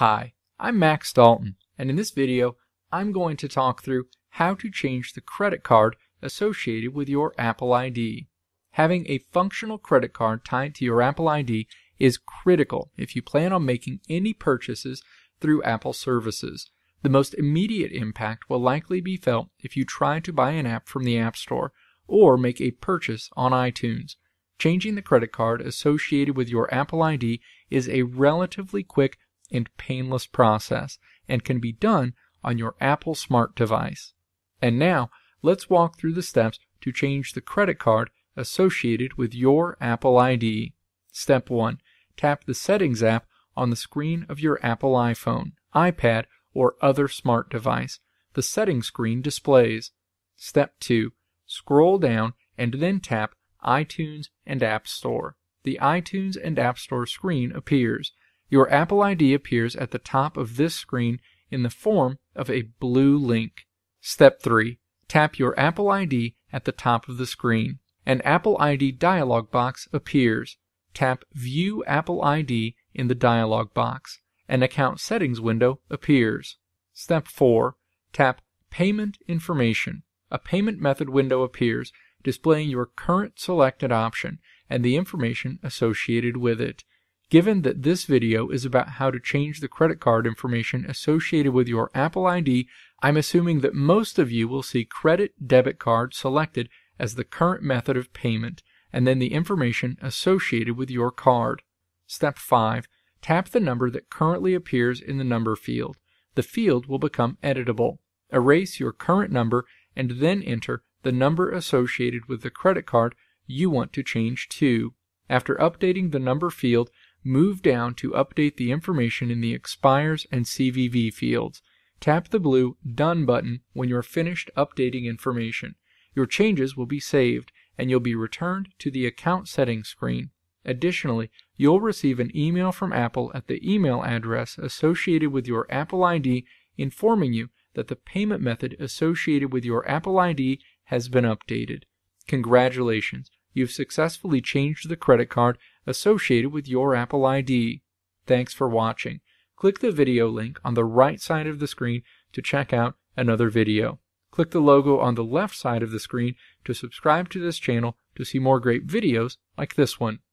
Hi, I'm Max Dalton, and in this video, I'm going to talk through how to change the credit card associated with your Apple ID. Having a functional credit card tied to your Apple ID is critical if you plan on making any purchases through Apple services. The most immediate impact will likely be felt if you try to buy an app from the App Store or make a purchase on iTunes. Changing the credit card associated with your Apple ID is a relatively quick and painless process and can be done on your Apple Smart device. And now, let's walk through the steps to change the credit card associated with your Apple ID. Step 1. Tap the Settings app on the screen of your Apple iPhone, iPad, or other smart device. The settings screen displays. Step 2. Scroll down and then tap iTunes and App Store. The iTunes and App Store screen appears. Your Apple ID appears at the top of this screen in the form of a blue link. Step 3. Tap your Apple ID at the top of the screen. An Apple ID dialog box appears. Tap View Apple ID in the dialog box. An account settings window appears. Step 4. Tap Payment Information. A payment method window appears, displaying your current selected option and the information associated with it. Given that this video is about how to change the credit card information associated with your Apple ID, I'm assuming that most of you will see credit debit card selected as the current method of payment, and then the information associated with your card. Step 5. Tap the number that currently appears in the number field. The field will become editable. Erase your current number and then enter the number associated with the credit card you want to change to. After updating the number field, move down to update the information in the expires and CVV fields. Tap the blue Done button when you're finished updating information. Your changes will be saved, and you'll be returned to the account settings screen. Additionally, you'll receive an email from Apple at the email address associated with your Apple ID informing you that the payment method associated with your Apple ID has been updated. Congratulations! You've successfully changed the credit card associated with your Apple ID. Thanks for watching. Click the video link on the right side of the screen to check out another video. Click the logo on the left side of the screen to subscribe to this channel to see more great videos like this one.